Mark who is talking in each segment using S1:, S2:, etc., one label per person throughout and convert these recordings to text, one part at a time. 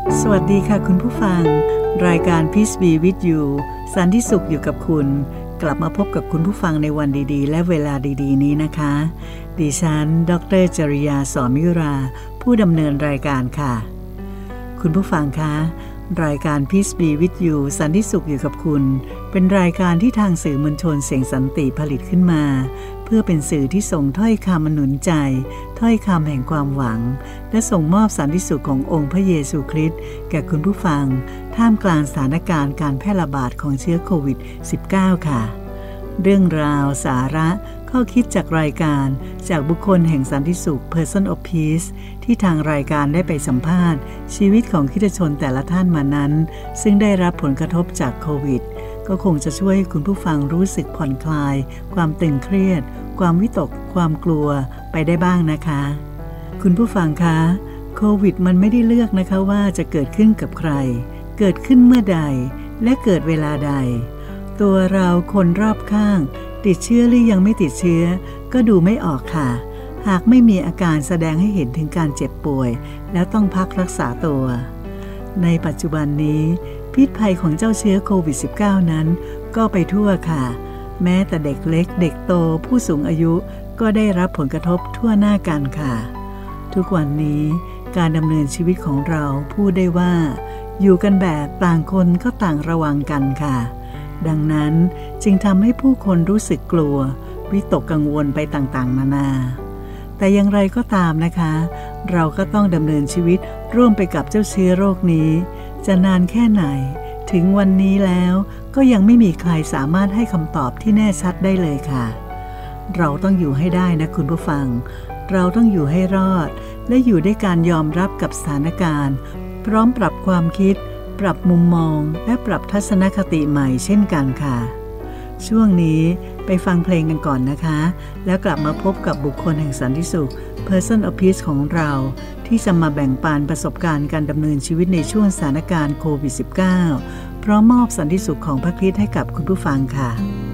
S1: สวัสดีค่ะคุณผู้ฟังรายการ Peace Be With You สันติสุขอยู่กับคุณกลับมาพบกับคุณผู้ฟังในวันดีๆและเวลาดีๆนี้นะคะดิฉันดร.จริยา สอนมิราผู้ดำเนินรายการค่ะคุณผู้ฟังคะรายการ Peace Be With You สันติสุขอยู่กับคุณเป็นรายการที่ทางสื่อมวลชนเสียงสันติผลิตขึ้นมาเพื่อเป็นสื่อที่ส่งถ้อยคำหนุนใจถ้อยคำแห่งความหวังและส่งมอบสันติสุขขององค์พระเยซูคริสต์แก่คุณผู้ฟังท่ามกลางสถานการณ์การแพร่ระบาดของเชื้อโควิด -19 ค่ะเรื่องราวสาระข้อคิดจากรายการจากบุคคลแห่งสันติสุข Person of Peace ที่ทางรายการได้ไปสัมภาษณ์ชีวิตของคริสตชนแต่ละท่านมานั้นซึ่งได้รับผลกระทบจากโควิดก็คงจะช่วยให้คุณผู้ฟังรู้สึกผ่อนคลายความตึงเครียดความวิตกความกลัวไปได้บ้างนะคะคุณผู้ฟังคะโควิดมันไม่ได้เลือกนะคะว่าจะเกิดขึ้นกับใครเกิดขึ้นเมื่อใดและเกิดเวลาใดตัวเราคนรอบข้างติดเชื้อหรือยังไม่ติดเชื้อก็ดูไม่ออกค่ะหากไม่มีอาการแสดงให้เห็นถึงการเจ็บป่วยแล้วต้องพักรักษาตัวในปัจจุบันนี้พิษภัยของเจ้าเชื้อโควิด -19 นั้นก็ไปทั่วค่ะแม้แต่เด็กเล็กเด็กโตผู้สูงอายุก็ได้รับผลกระทบทั่วหน้ากันค่ะทุกวันนี้การดำเนินชีวิตของเราพูดได้ว่าอยู่กันแบบต่างคนก็ต่างระวังกันค่ะดังนั้นจึงทำให้ผู้คนรู้สึกกลัววิตกกังวลไปต่างๆนานาแต่อย่างไรก็ตามนะคะเราก็ต้องดำเนินชีวิตร่วมไปกับเจ้าเชื้อโรคนี้จะนานแค่ไหนถึงวันนี้แล้วก็ยังไม่มีใครสามารถให้คำตอบที่แน่ชัดได้เลยค่ะเราต้องอยู่ให้ได้นะคุณผู้ฟังเราต้องอยู่ให้รอดและอยู่ด้วยการยอมรับกับสถานการณ์พร้อมปรับความคิดปรับมุมมองและปรับทัศนคติใหม่เช่นกันค่ะช่วงนี้ไปฟังเพลงกันก่อนนะคะแล้วกลับมาพบกับบุคคลแห่งสันติสุข Person of Peace ของเราที่จะมาแบ่งปันประสบการณ์การดำเนินชีวิตในช่วงสถานการณ์โควิด -19 พร้อมมอบสันติสุขของพระคริสต์ให้กับคุณผู้ฟังค่ะ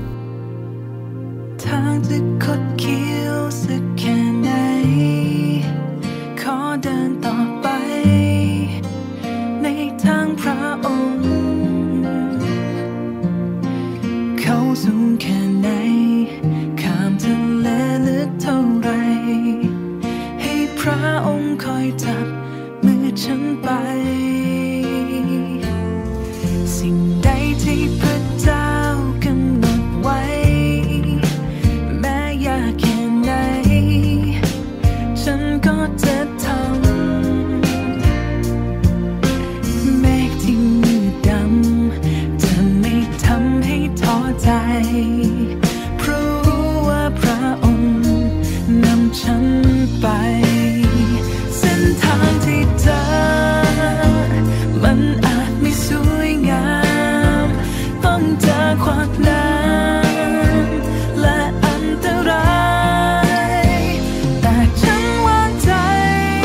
S2: ทางจะคดเคี้ยวสักแค่ไหนขอเดินต่อไปในทางพระองค์เขาสูงแค่ไหนข้ามทะเลลึกเท่าไรให้พระองค์คอยจับมือฉันไปสิ่งใดที่พระเจ้ากำหนดไว้แม้ยากแค่ไหนฉันก็จะทำเมฆที่มืดดำจะไม่ทำให้ท้อใจเพราะรู้ว่าพระองค์นำฉันไปเส้นทางที่เดินมันอาจไม่สวยงามต้องเจอขวากน้ำและอันตรายแต่ฉันวางใจ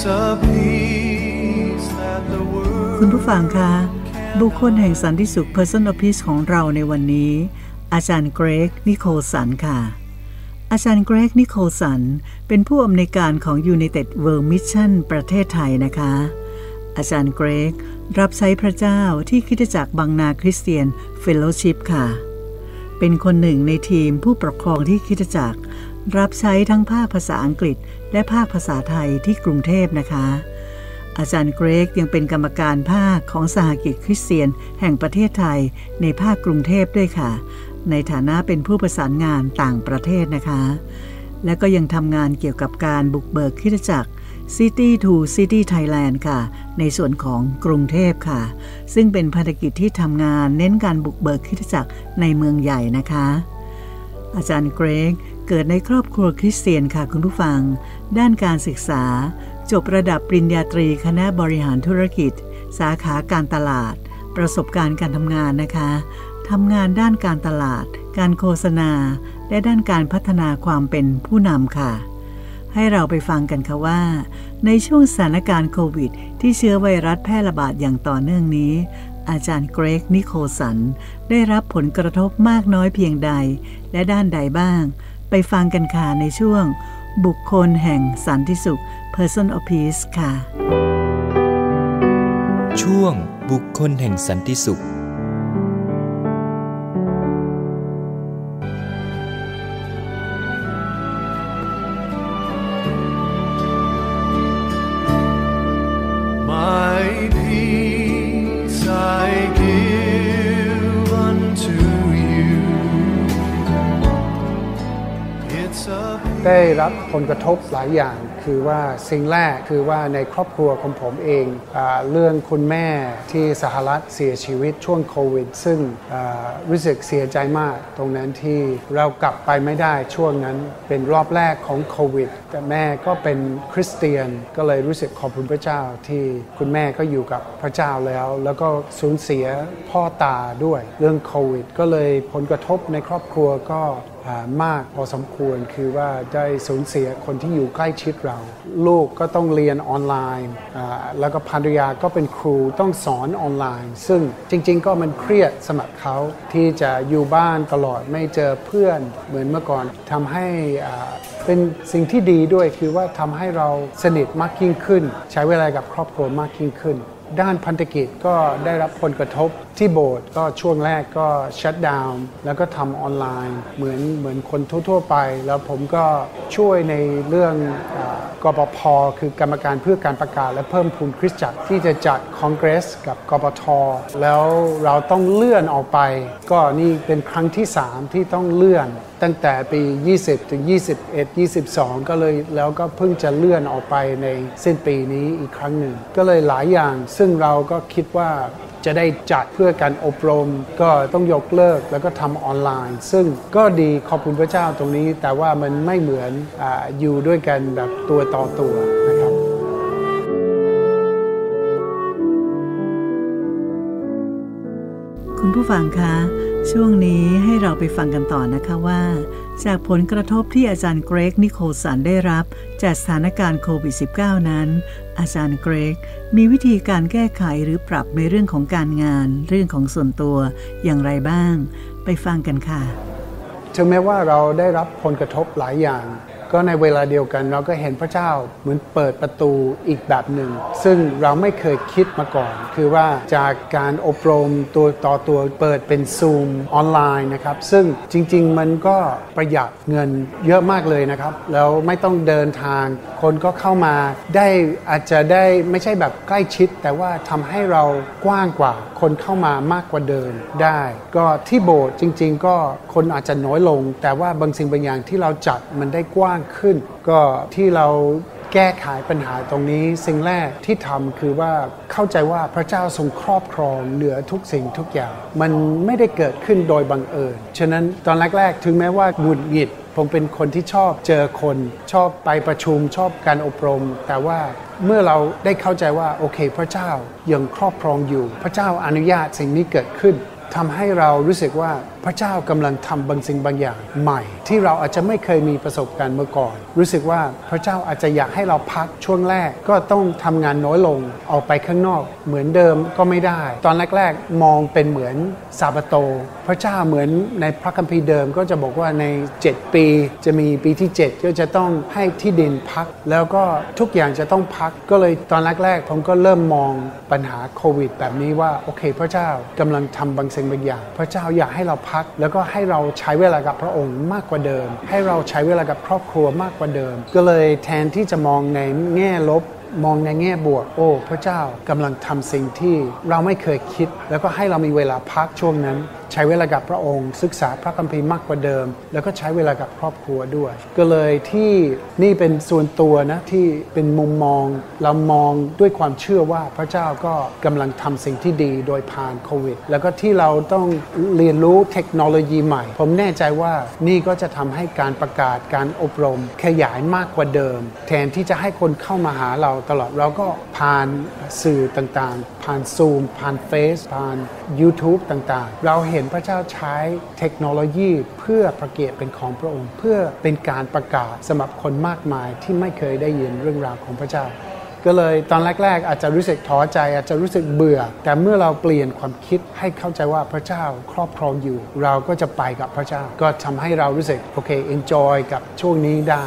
S1: คุณผู้ฟังคะบุคคลแห่งสันติสุข Person of Peace ของเราในวันนี้อาจารย์เกรกนิโคลสันค่ะอาจารย์เกรกนิโคลสันเป็นผู้อำนวยการของ United World Mission ประเทศไทยนะคะอาจารย์เกรกรับใช้พระเจ้าที่คริสตจักรบางนาคริสเตียนเฟโลชิพค่ะเป็นคนหนึ่งในทีมผู้ปกครองที่คริสตจักรรับใช้ทั้งภาคภาษาอังกฤษและภาคภาษาไทยที่กรุงเทพนะคะอาจารย์เกรกยังเป็นกรรมการภาคของสหกิจคริสเตียนแห่งประเทศไทยในภาคกรุงเทพด้วยค่ะในฐานะเป็นผู้ประสานงานต่างประเทศนะคะและก็ยังทำงานเกี่ยวกับการบุกเบิกคริสตจักร City to City Thailand ค่ะในส่วนของกรุงเทพค่ะซึ่งเป็นภารกิจที่ทำงานเน้นการบุกเบิกคริสตจักรในเมืองใหญ่นะคะอาจารย์เกรกเกิดในครอบครัวคริสเตียนค่ะคุณผู้ฟังด้านการศึกษาจบระดับปริญญาตรีคณะบริหารธุรกิจสาขาการตลาดประสบการณ์การทำงานนะคะทำงานด้านการตลาดการโฆษณาและด้านการพัฒนาความเป็นผู้นำค่ะให้เราไปฟังกันค่ะว่าในช่วงสถานการณ์โควิดที่เชื้อไวรัสแพร่ระบาดอย่างต่อเนื่องนี้อาจารย์เกรกนิโคลสันได้รับผลกระทบมากน้อยเพียงใดและด้านใดบ้างไปฟังกันค่ะในช่วงบุคคลแห่งสันติสุข Person of Peace ค่ะ
S3: ช่วงบุคคลแห่งสันติสุข
S4: ได้รับผลกระทบหลายอย่างคือว่าสิ่งแรกคือว่าในครอบครัวของผมเองเรื่องคุณแม่ที่สหรัฐเสียชีวิตช่วงโควิดซึ่งรู้สึกเสียใจมากตรงนั้นที่เรากลับไปไม่ได้ช่วงนั้นเป็นรอบแรกของโควิดแต่แม่ก็เป็นคริสเตียนก็เลยรู้สึกขอบคุณพระเจ้าที่คุณแม่ก็อยู่กับพระเจ้าแล้วก็สูญเสียพ่อตาด้วยเรื่องโควิดก็เลยผลกระทบในครอบครัวก็มากพอสมควรคือว่าได้สูญเสียคนที่อยู่ใกล้ชิดเราลูกก็ต้องเรียนออนไลน์แล้วก็ภรรยาก็เป็นครูต้องสอนออนไลน์ซึ่งจริงๆก็มันเครียดสำหรับเขาที่จะอยู่บ้านตลอดไม่เจอเพื่อนเหมือนเมื่อก่อนทำให้เป็นสิ่งที่ดีด้วยคือว่าทำให้เราสนิทมากยิ่งขึ้นใช้เวลากับครอบครัวมากยิ่งขึ้นด้านพันธกิจก็ได้รับผลกระทบที่โบสถ์ก็ช่วงแรกก็ชัตดาวน์แล้วก็ทำออนไลน์เหมือนคนทั่วๆไปแล้วผมก็ช่วยในเรื่องกปภ.คือกรรมการเพื่อการประกาศและเพิ่มพูนคริสตจักรที่จะจัดคอนเกรสกับกปท.แล้วเราต้องเลื่อนออกไปก็นี่เป็นครั้งที่3ที่ต้องเลื่อนตั้งแต่ปี20ถึง21 22ก็เลยแล้วก็เพิ่งจะเลื่อนออกไปในสิ้นปีนี้อีกครั้งหนึ่งก็เลยหลายอย่างซึ่งเราก็คิดว่าจะได้จัดเพื่อการอบรมก็ต้องยกเลิกแล้วก็ทำออนไลน์ซึ่งก็ดีขอบคุณพระเจ้าตรงนี้แต่ว่ามันไม่เหมือนอยู่ด้วยกันแบบตัวต่อตัวนะครับ
S1: คุณผู้ฟังคะช่วงนี้ให้เราไปฟังกันต่อนะคะว่าจากผลกระทบที่อาจารย์เกรกนิโคลสันได้รับจากสถานการณ์โควิด -19 นั้นอาจารย์เกรกมีวิธีการแก้ไขหรือปรับในเรื่องของการงานเรื่องของส่วนตัวอย่างไรบ้างไปฟังกันค่ะ
S4: ถึงแม้ว่าเราได้รับผลกระทบหลายอย่างก็ในเวลาเดียวกันเราก็เห็นพระเจ้าเหมือนเปิดประตูอีกแบบหนึ่งซึ่งเราไม่เคยคิดมาก่อนคือว่าจากการอบรมตัวต่อตัวเปิดเป็นซูมออนไลน์นะครับซึ่งจริงๆมันก็ประหยัดเงินเยอะมากเลยนะครับแล้วไม่ต้องเดินทางคนก็เข้ามาได้อาจจะได้ไม่ใช่แบบใกล้ชิดแต่ว่าทำให้เรากว้างกว่าคนเข้ามามากกว่าเดิมได้ก็ที่โบสถ์จริงๆก็คนอาจจะน้อยลงแต่ว่าบางสิ่งบางอย่างที่เราจัดมันได้กว้างขึ้นก็ที่เราแก้ไขปัญหาตรงนี้สิ่งแรกที่ทำคือว่าเข้าใจว่าพระเจ้าทรงครอบครองเหลือทุกสิ่งทุกอย่างมันไม่ได้เกิดขึ้นโดยบังเอิญฉะนั้นตอนแรกๆถึงแม้ว่าหงุดหงิดผมเป็นคนที่ชอบเจอคนชอบไปประชุมชอบการอบรมแต่ว่าเมื่อเราได้เข้าใจว่าโอเคพระเจ้ายังครอบครองอยู่พระเจ้าอนุญาตสิ่งนี้เกิดขึ้นทำให้เรารู้สึกว่าพระเจ้ากำลังทำบางสิ่งบางอย่างใหม่ที่เราอาจจะไม่เคยมีประสบการณ์เมื่อก่อนรู้สึกว่าพระเจ้าอาจจะอยากให้เราพักช่วงแรกก็ต้องทำงานน้อยลงออกไปข้างนอกเหมือนเดิมก็ไม่ได้ตอนแรกๆมองเป็นเหมือนซาบาโตพระเจ้าเหมือนในพระคัมภีร์เดิมก็จะบอกว่าใน7ปีจะมีปีที่7ก็จะต้องให้ที่ดินพักแล้วก็ทุกอย่างจะต้องพักก็เลยตอนแรกๆผมก็เริ่มมองปัญหาโควิดแบบนี้ว่าโอเคพระเจ้ากำลังทำบางสิ่งบางอย่างพระเจ้าอยากให้เราพักแล้วก็ให้เราใช้เวลากับพระองค์มากกว่าเดิมให้เราใช้เวลากับครอบครัวมากกว่าเดิมก็เลยแทนที่จะมองในแง่ลบมองในแง่บวกโอ้พระเจ้ากำลังทำสิ่งที่เราไม่เคยคิดแล้วก็ให้เรามีเวลาพักช่วงนั้นใช้เวลากับพระองค์ศึกษาพระคัมภีร์มากกว่าเดิมแล้วก็ใช้เวลากับครอบครัวด้วยก็เลยที่นี่เป็นส่วนตัวนะที่เป็นมุมมองเรามองด้วยความเชื่อว่าพระเจ้าก็กำลังทำสิ่งที่ดีโดยผ่านโควิดแล้วก็ที่เราต้องเรียนรู้เทคโนโลยีใหม่ผมแน่ใจว่านี่ก็จะทำให้การประกาศการอบรมขยายมากกว่าเดิมแทนที่จะให้คนเข้ามาหาเราตลอดเราก็ผ่านสื่อต่างๆผ่าน Zoom ผ่าน Face ผ่าน YouTube ต่างๆเราเห็นพระเจ้าใช้เทคโนโลยีเพื่อพระเกียรติเป็นของพระองค์เพื่อเป็นการประกาศสำหรับคนมากมายที่ไม่เคยได้ยินเรื่องราวของพระเจ้าก็เลยตอนแรกๆอาจจะรู้สึกท้อใจอาจจะรู้สึกเบื่อแต่เมื่อเราเปลี่ยนความคิดให้เข้าใจว่าพระเจ้าครอบครองอยู่เราก็จะไปกับพระเจ้าก็ทำให้เรารู้สึกโอเค enjoy กับช่วงนี้ได้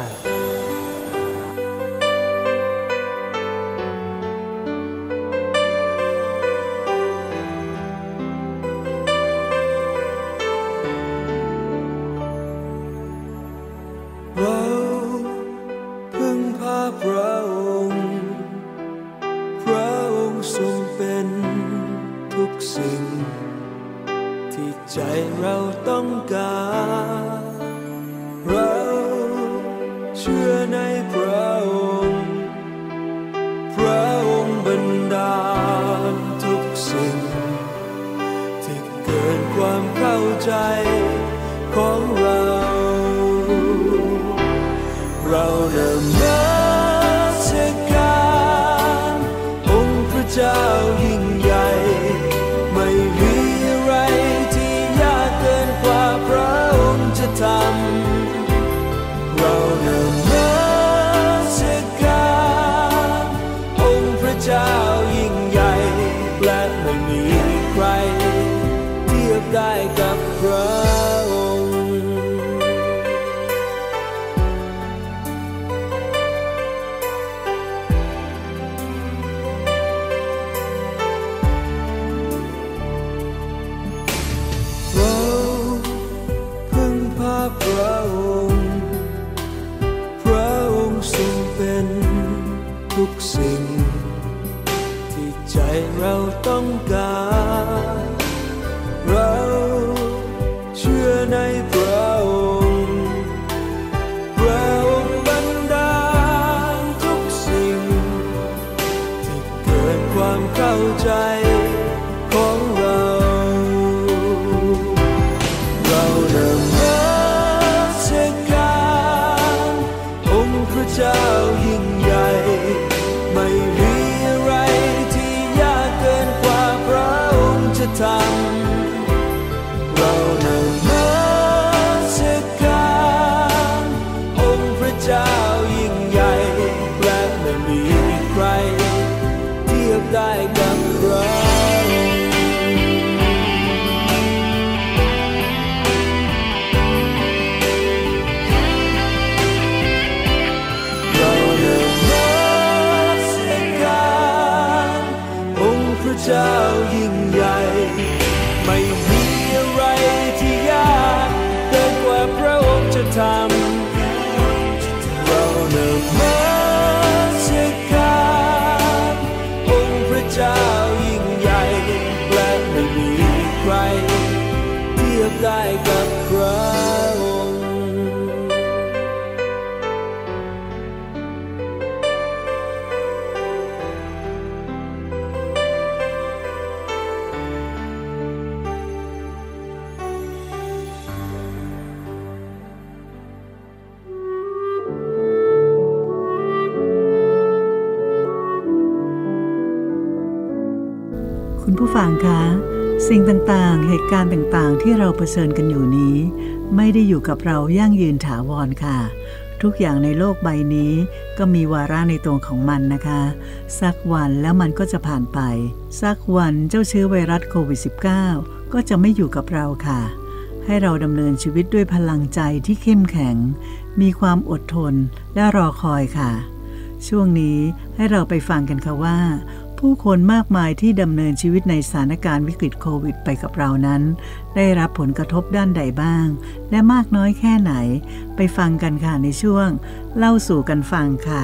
S1: คุณผู้ฟังคะสิ่งต่างๆเหตุการณ์ต่างๆที่เราเผชิญกันอยู่นี้ไม่ได้อยู่กับเรายั่งยืนถาวรค่ะทุกอย่างในโลกใบนี้ก็มีวาระในตัวของมันนะคะสักวันแล้วมันก็จะผ่านไปสักวันเจ้าเชื้อไวรัสโควิด -19 ก็จะไม่อยู่กับเราค่ะให้เราดำเนินชีวิตด้วยพลังใจที่เข้มแข็งมีความอดทนและรอคอยค่ะช่วงนี้ให้เราไปฟังกันค่ะว่าผู้คนมากมายที่ดำเนินชีวิตในสถานการณ์วิกฤตโควิดไปกับเรานั้นได้รับผลกระทบด้านใดบ้างและมากน้อยแค่ไหนไปฟังกันค่ะในช่วงเล่าสู่กันฟังค่ะ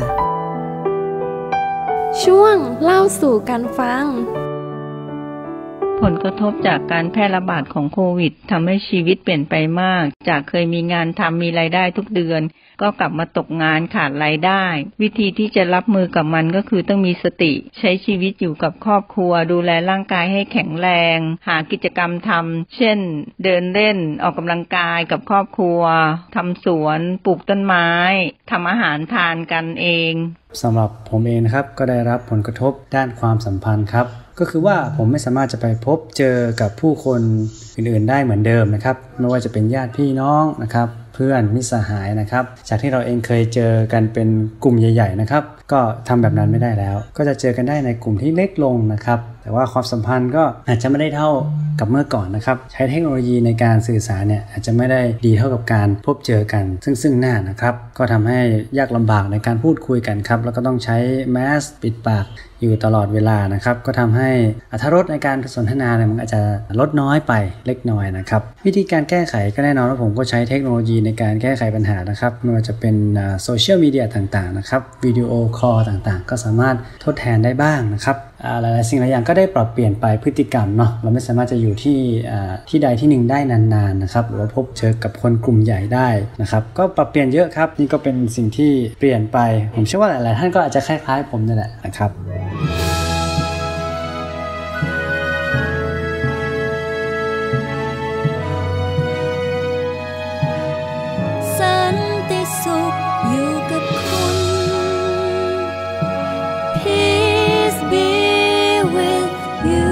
S5: ช่วงเล่าสู่กันฟัง
S6: ผลกระทบจากการแพร่ระบาดของโควิดทำให้ชีวิตเปลี่ยนไปมากจากเคยมีงานทำมีรายได้ทุกเดือนก็กลับมาตกงานขาดรายได้วิธีที่จะรับมือกับมันก็คือต้องมีสติใช้ชีวิตอยู่กับครอบครัวดูแลร่างกายให้แข็งแรงหากิจกรรมทำเช่นเดินเล่นออกกำลังกายกับครอบครัวทำสวนปลูกต้นไม้ทำอาหารทานกันเอง
S7: สำหรับผมเองนะครับก็ได้รับผลกระทบด้านความสัมพันธ์ครับก็คือว่าผมไม่สามารถจะไปพบเจอกับผู้คนอื่นๆได้เหมือนเดิมนะครับไม่ว่าจะเป็นญาติพี่น้องนะครับเพื่อนมิตรสหายนะครับจากที่เราเองเคยเจอกันเป็นกลุ่มใหญ่ๆนะครับก็ทำแบบนั้นไม่ได้แล้วก็จะเจอกันได้ในกลุ่มที่เล็กลงนะครับแต่ว่าความสัมพันธ์ก็อาจจะไม่ได้เท่ากับเมื่อก่อนนะครับใช้เทคโนโลยีในการสื่อสารเนี่ยอาจจะไม่ได้ดีเท่ากับการพบเจอกันซึ่งหน้านะครับก็ทำให้ยากลำบากในการพูดคุยกันครับแล้วก็ต้องใช้แมสปิดปากอยู่ตลอดเวลานะครับก็ทำให้อรรถรสในการสนทนาเนี่ยมันอาจจะลดน้อยไปเล็กน้อยนะครับวิธีการแก้ไขก็แน่นอนว่าผมก็ใช้เทคโนโลยีในการแก้ไขปัญหานะครับไม่ว่าจะเป็นโซเชียลมีเดียต่างๆนะครับวิดีโอคอลต่างๆก็สามารถทดแทนได้บ้างนะครับหลายๆสิ่งหลายอย่างก็ได้ปรับเปลี่ยนไปพฤติกรรมเนาะเราไม่สามารถจะอยู่ที่ใดที่หนึ่งได้นานๆนะครับหรือว่าพบเจอกับคนกลุ่มใหญ่ได้นะครับก็ปรับเปลี่ยนเยอะครับนี่ก็เป็นสิ่งที่เปลี่ยนไปผมเชื่อว่าหลายๆท่านก็อาจจะคล้ายๆผมนี่แหละนะครับ
S8: สันติสุขอยู่กับคุณ Peace be with you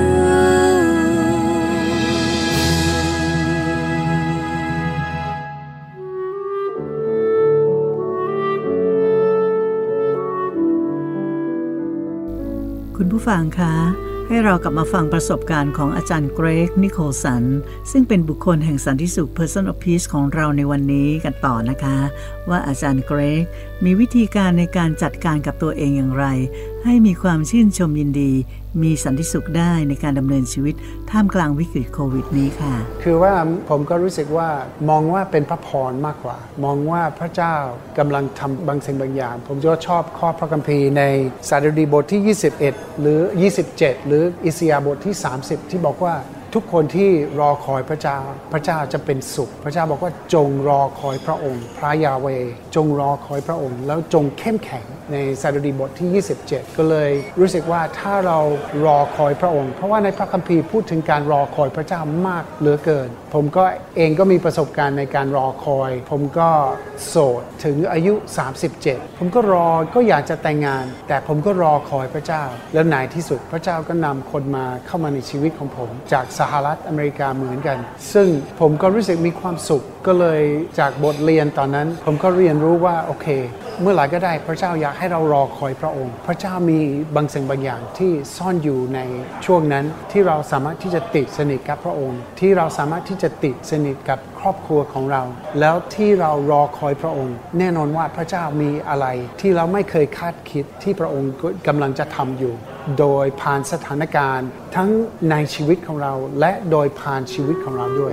S1: คุณผู้ฟังคะให้เรากลับมาฟังประสบการณ์ของอาจารย์เกรกนิโคลสันซึ่งเป็นบุคคลแห่งสันติสุข Person of Peace ของเราในวันนี้กันต่อนะคะว่าอาจารย์เกรกมีวิธีการในการจัดการกับตัวเองอย่างไรให้มีความชื่นชมยินดีมีสันติสุขได้ในการดำเนินชีวิตท่ามกลางวิกฤตโควิดนี้ค่ะ
S4: คือว่าผมก็รู้สึกว่ามองว่าเป็นพระพรมากกว่ามองว่าพระเจ้ากำลังทำบางสิ่งบางอย่างผมก็ชอบข้อพระคัมภีร์ในสดุดีบทที่21หรือ27หรืออิสยาห์บทที่30ที่บอกว่าทุกคนที่รอคอยพระเจ้าพระเจ้าจะเป็นสุขพระเจ้าบอกว่าจงรอคอยพระองค์พระยาเวห์จงรอคอยพระองค์แล้วจงเข้มแข็งในสดุดีบทที่27ก็เลยรู้สึกว่าถ้าเรารอคอยพระองค์เพราะว่าในพระคัมภีร์พูดถึงการรอคอยพระเจ้ามากเหลือเกินผมก็เองก็มีประสบการณ์ในการรอคอยผมก็โสดถึงอายุ37ผมก็รอก็อยากจะแต่งงานแต่ผมก็รอคอยพระเจ้าแล้วในที่สุดพระเจ้าก็นำคนมาเข้ามาในชีวิตของผมจากสหรัฐอเมริกาเหมือนกันซึ่งผมก็รู้สึกมีความสุขก็เลยจากบทเรียนตอนนั้นผมก็เรียนรู้ว่าโอเคเมื่อไหร่ก็ได้พระเจ้าอยากให้เรารอคอยพระองค์พระเจ้ามีบางสิ่งบางอย่างที่ซ่อนอยู่ในช่วงนั้นที่เราสามารถที่จะติดสนิทกับพระองค์ที่เราสามารถที่จะติดสนิทกับครอบครัวของเราแล้วที่เรารอคอยพระองค์แน่นอนว่าพระเจ้ามีอะไรที่เราไม่เคยคาดคิดที่พระองค์กำลังจะทำอยู่โดยผ่านสถานการณ์ทั้งในชีวิตของเราและโดยผ่านชีวิตของเราด้วย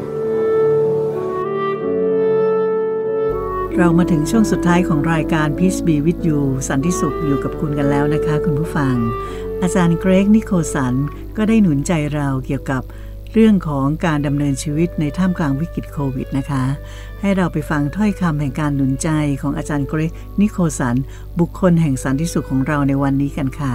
S1: เรามาถึงช่วงสุดท้ายของรายการ Peace be with you สันติสุขอยู่กับคุณกันแล้วนะคะคุณผู้ฟังอาจารย์เกรกนิโคลสันก็ได้หนุนใจเราเกี่ยวกับเรื่องของการดำเนินชีวิตในท่ามกลางวิกฤตโควิดนะคะให้เราไปฟังถ้อยคำแห่งการหนุนใจของอาจารย์เกรกนิโคลสันบุคคลแห่งสันติสุขของเราในวันนี้กันค่ะ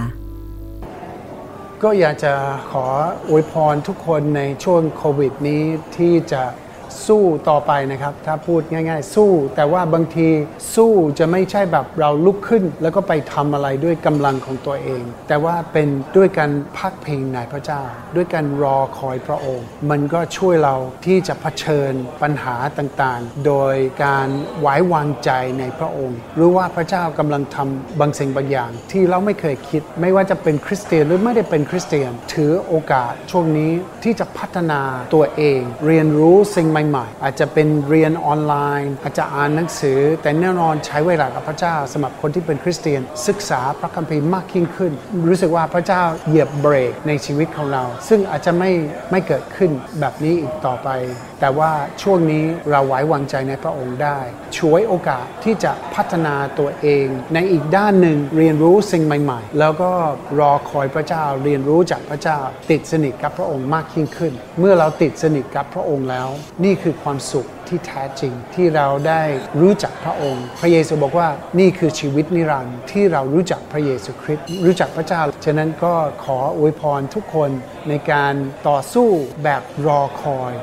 S4: ก็อยากจะขออวยพรทุกคนในช่วงโควิดนี้ที่จะสู้ต่อไปนะครับถ้าพูดง่ายๆสู้แต่ว่าบางทีสู้จะไม่ใช่แบบเราลุกขึ้นแล้วก็ไปทำอะไรด้วยกำลังของตัวเองแต่ว่าเป็นด้วยการพักพิงในพระเจ้าด้วยการรอคอยพระองค์มันก็ช่วยเราที่จะเผชิญปัญหาต่างๆโดยการไว้วางใจในพระองค์รู้ว่าพระเจ้ากำลังทำบางสิ่งบางอย่างที่เราไม่เคยคิดไม่ว่าจะเป็นคริสเตียนหรือไม่ได้เป็นคริสเตียนถือโอกาสช่วงนี้ที่จะพัฒนาตัวเองเรียนรู้สิ่งใหม่ๆอาจจะเป็นเรียนออนไลน์อาจจะอ่านหนังสือแต่แน่นอนใช้เวลากับพระเจ้าสำหรับคนที่เป็นคริสเตียนศึกษาพระคัมภีร์มากยิ่งขึ้นรู้สึกว่าพระเจ้าเหยียบเบรกในชีวิตของเราซึ่งอาจจะไม่เกิดขึ้นแบบนี้อีกต่อไปแต่ว่าช่วงนี้เราไว้วางใจในพระองค์ได้ช่วยโอกาสที่จะพัฒนาตัวเองในอีกด้านหนึ่งเรียนรู้สิ่งใหม่ๆแล้วก็รอคอยพระเจ้าเรียนรู้จากพระเจ้าติดสนิทกับพระองค์มากยิ่งขึ้นเมื่อเราติดสนิทกับพระองค์แล้วนี่คือความสุขที่แท้จริงที่เราได้รู้จักพระองค์พระเยซูบอกว่านี่คือชีวิตนิรันดร์ที่เรารู้จักพระเยซูคริสต์รู้จักพระเจ้าฉะนั้นก็ขออวยพรทุกคนในการต่อสู้แบบรอคอย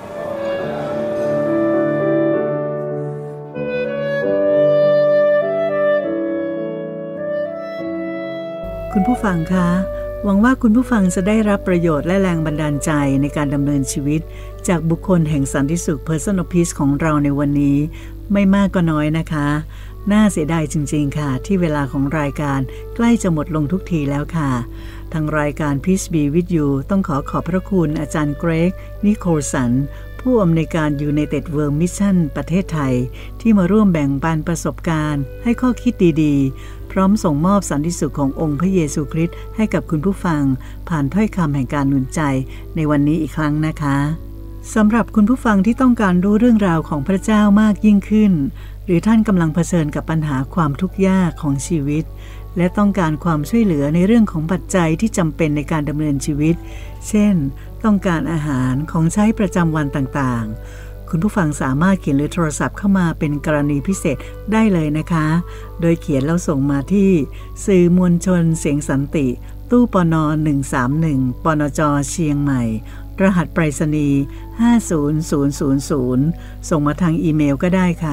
S1: คุณผู้ฟังคะหวังว่าคุณผู้ฟังจะได้รับประโยชน์และแรงบันดาลใจในการดำเนินชีวิตจากบุคคลแห่งสันติสุข Personal Peace ของเราในวันนี้ไม่มากก็น้อยนะคะน่าเสียดายจริงๆค่ะที่เวลาของรายการใกล้จะหมดลงทุกทีแล้วค่ะทางรายการ Peace Be With You ต้องขอบพระคุณอาจารย์เกรกนิโคลสันผู้อำนวยการ United World Mission ประเทศไทยที่มาร่วมแบ่งปันประสบการณ์ให้ข้อคิดดีๆพร้อมส่งมอบสันติสุขขององค์พระเยซูคริสต์ให้กับคุณผู้ฟังผ่านถ้อยคำแห่งการหนุนใจในวันนี้อีกครั้งนะคะสำหรับคุณผู้ฟังที่ต้องการรู้เรื่องราวของพระเจ้ามากยิ่งขึ้นหรือท่านกำลังเผชิญกับปัญหาความทุกข์ยากของชีวิตและต้องการความช่วยเหลือในเรื่องของปัจจัยที่จำเป็นในการดำเนินชีวิตเช่นต้องการอาหารของใช้ประจำวันต่างๆคุณผู้ฟังสามารถเขียนหรือโทรศัพท์เข้ามาเป็นกรณีพิเศษได้เลยนะคะโดยเขียนแล้วส่งมาที่สื่อมวลชนเสียงสันติตู้ปน131ปนจเชียงใหม่รหัสไปรษณีย์50000ส่งมาทางอีเมลก็ได้ค่ะ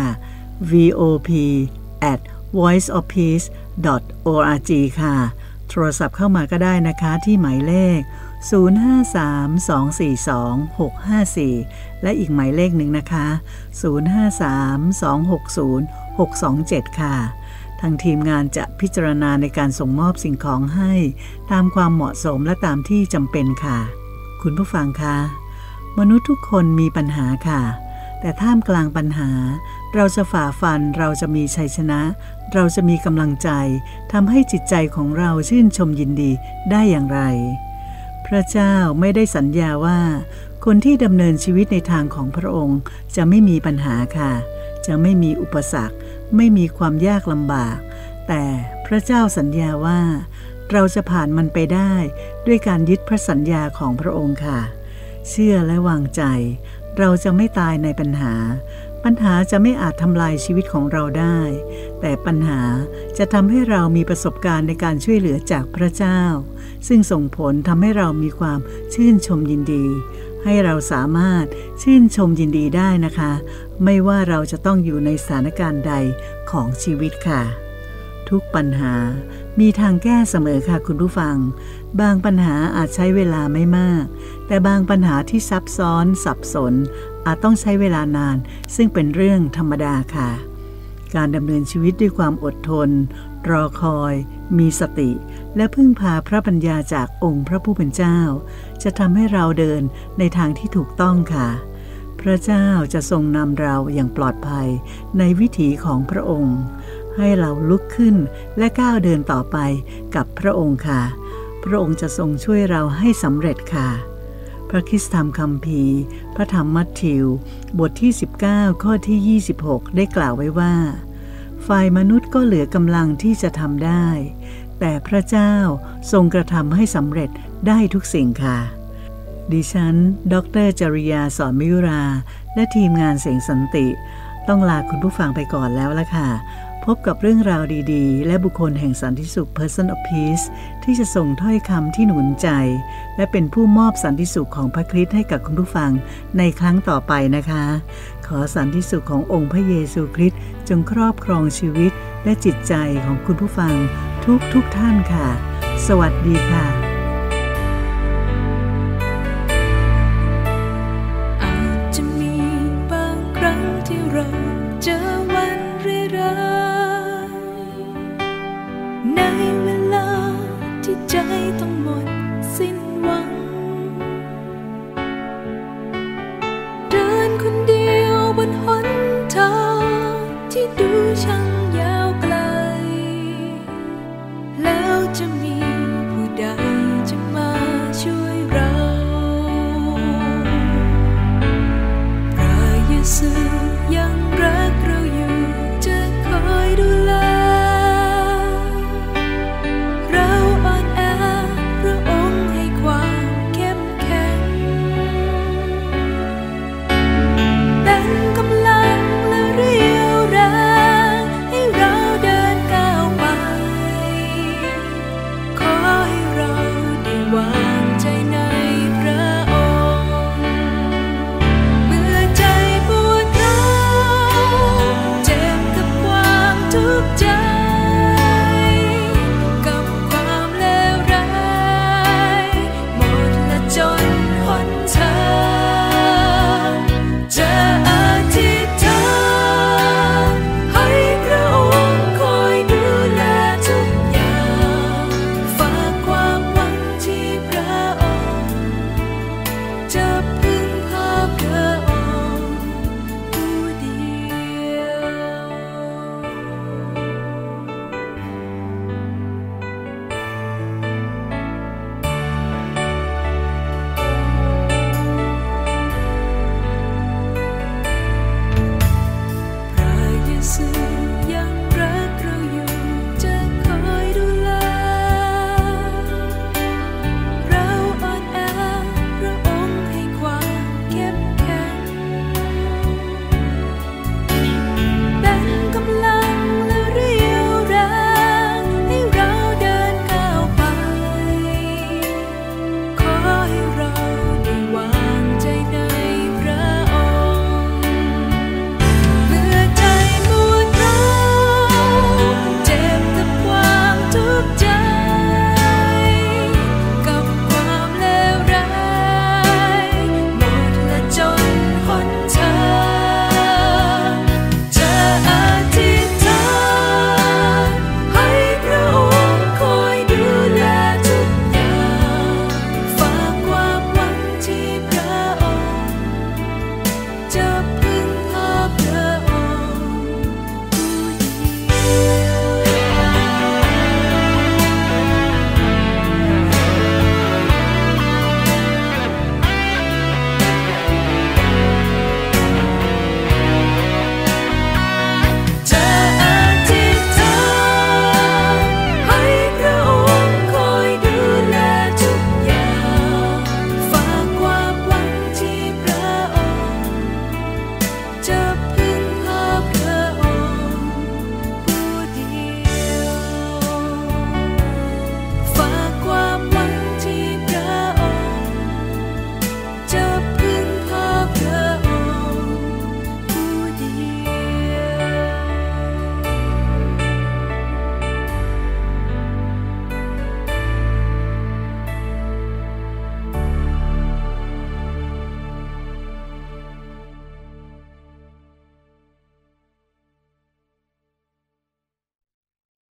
S1: vop@voiceofpeace.org ค่ะโทรศัพท์เข้ามาก็ได้นะคะที่หมายเลข053-242-654และอีกหมายเลขหนึ่งนะคะ053-260-627ค่ะทางทีมงานจะพิจารณาในการส่งมอบสิ่งของให้ตามความเหมาะสมและตามที่จำเป็นค่ะคุณผู้ฟังคะมนุษย์ทุกคนมีปัญหาค่ะแต่ท่ามกลางปัญหาเราจะฝ่าฟันเราจะมีชัยชนะเราจะมีกำลังใจทำให้จิตใจของเราชื่นชมยินดีได้อย่างไรพระเจ้าไม่ได้สัญญาว่าคนที่ดำเนินชีวิตในทางของพระองค์จะไม่มีปัญหาค่ะจะไม่มีอุปสรรคไม่มีความยากลำบากแต่พระเจ้าสัญญาว่าเราจะผ่านมันไปได้ด้วยการยึดพระสัญญาของพระองค์ค่ะเชื่อและวางใจเราจะไม่ตายในปัญหาจะไม่อาจทำลายชีวิตของเราได้แต่ปัญหาจะทำให้เรามีประสบการณ์ในการช่วยเหลือจากพระเจ้าซึ่งส่งผลทำให้เรามีความชื่นชมยินดีให้เราสามารถชื่นชมยินดีได้นะคะไม่ว่าเราจะต้องอยู่ในสถานการณ์ใดของชีวิตค่ะทุกปัญหามีทางแก้เสมอค่ะคุณผู้ฟังบางปัญหาอาจใช้เวลาไม่มากแต่บางปัญหาที่ซับซ้อนสับสนอาจต้องใช้เวลานานซึ่งเป็นเรื่องธรรมดาค่ะการดำเนินชีวิตด้วยความอดทนรอคอยมีสติและพึ่งพาพระปัญญาจากองค์พระผู้เป็นเจ้าจะทำให้เราเดินในทางที่ถูกต้องค่ะพระเจ้าจะทรงนำเราอย่างปลอดภัยในวิถีของพระองค์ให้เราลุกขึ้นและก้าวเดินต่อไปกับพระองค์ค่ะพระองค์จะทรงช่วยเราให้สำเร็จค่ะพระคริสตธรรมคัมภีร์พระธรรมมัทธิวบทที่19ข้อที่26ได้กล่าวไว้ว่าฝ่ายมนุษย์ก็เหลือกำลังที่จะทำได้แต่พระเจ้าทรงกระทำให้สำเร็จได้ทุกสิ่งค่ะดิฉันดร.จริยาสอนมิยุราและทีมงานเสียงสันติต้องลาคุณผู้ฟังไปก่อนแล้วล่ะค่ะพพบกับเรื่องราวดีๆและบุคคลแห่งสันติสุข Person of Peace ที่จะส่งถ้อยคำที่หนุนใจและเป็นผู้มอบสันติสุขของพระคริสต์ให้กับคุณผู้ฟังในครั้งต่อไปนะคะขอสันติสุขขององค์พระเยซูคริสต์จงครอบครองชีวิตและจิตใจของคุณผู้ฟังทุกท่านค่ะสวัสดีค่ะ
S2: อาจจะมีบางครั้งที่เรา